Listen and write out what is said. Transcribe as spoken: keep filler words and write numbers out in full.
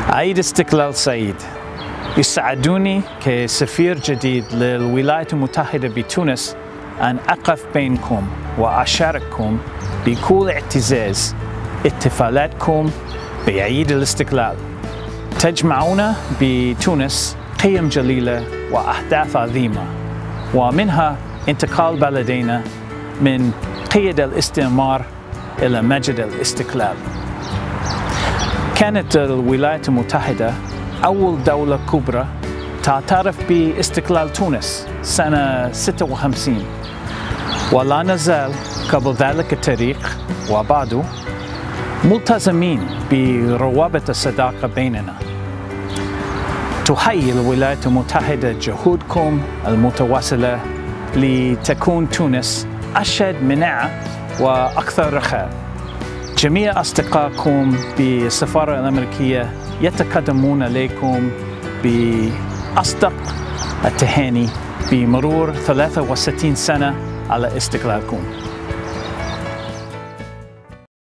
عيد استقلال سعيد. يسعدني كسفير جديد للولايات المتحدة بتونس أن أقف بينكم وأشارككم بكل اعتزاز احتفالاتكم بعيد الاستقلال. تجمعنا بتونس قيم جليلة وأحداث عظيمة، ومنها انتقال بلدنا من قيد الاستعمار إلى مجد الاستقلال. كانت الولايات المتحدة أول دولة كبرى تعترف باستقلال تونس سنة ستة وخمسين، ولا نزال قبل ذلك التاريخ وبعده ملتزمين بروابط الصداقة بيننا. تحيي الولايات المتحدة جهودكم المتواصلة لتكون تونس أشد مناعة وأكثر رخاء. جميع أصدقائكم بالسفارة الأمريكية يتقدمون إليكم بأصدق التهاني بمرور ثلاثة وستين سنة على استقلالكم.